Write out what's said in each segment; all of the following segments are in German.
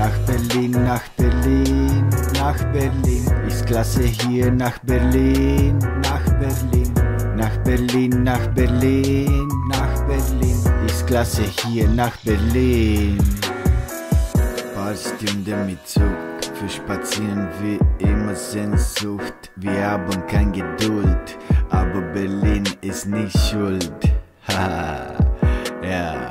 Nach Berlin, nach Berlin, nach Berlin. Ist klasse hier nach Berlin, nach Berlin. Nach Berlin, nach Berlin, nach Berlin. Ist klasse hier nach Berlin. Paar Stunden mit Zug, für Spazieren wie immer Sehnsucht. Wir haben kein Geduld, aber Berlin ist nicht schuld. Haha, ja.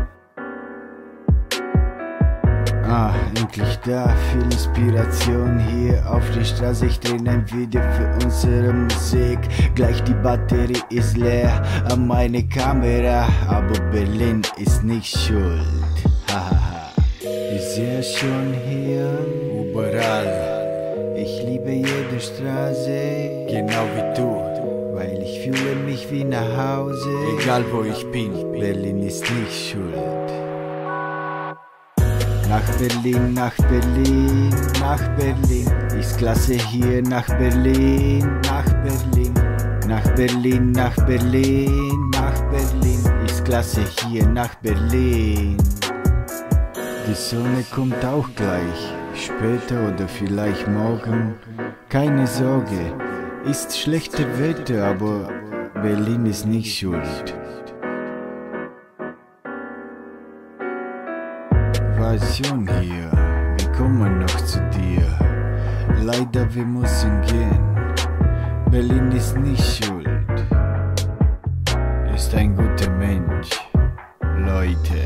Endlich da, viel Inspiration hier auf der Straße. Ich drehe ein Video für unsere Musik. Gleich die Batterie ist leer an meine Kamera, aber Berlin ist nicht schuld. Hahaha. Ist sehr schön hier, überall. Ich liebe jede Straße, genau wie du, weil ich fühle mich wie nach Hause. Egal wo ich bin, Berlin ist nicht schuld. Nach Berlin, nach Berlin, nach Berlin. Ist klasse hier nach Berlin, nach Berlin. Nach Berlin, nach Berlin, nach Berlin. Ist klasse hier nach Berlin. Die Sonne kommt auch gleich, später oder vielleicht morgen. Keine Sorge, ist schlechtes Wetter, aber Berlin ist nicht schuld. War schon hier, wir kommen noch zu dir. Leider, wir müssen gehen. Berlin ist nicht schuld. Ist ein guter Mensch, Leute.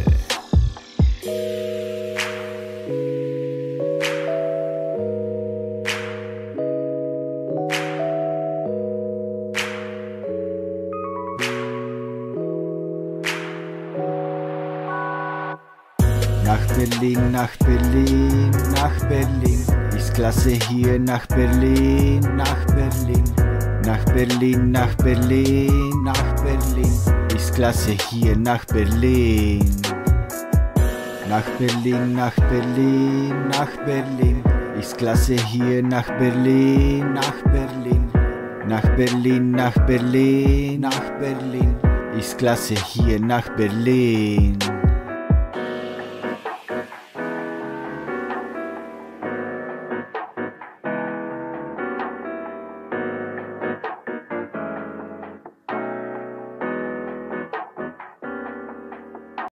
Nach Berlin, nach Berlin, nach Berlin. Ist klasse hier nach Berlin, nach Berlin. Nach Berlin, nach Berlin, nach Berlin. Ist klasse hier nach Berlin. Nach Berlin, nach Berlin, nach Berlin. Ist klasse hier nach Berlin, nach Berlin. Nach Berlin, nach Berlin, nach Berlin. Ist klasse hier nach Berlin.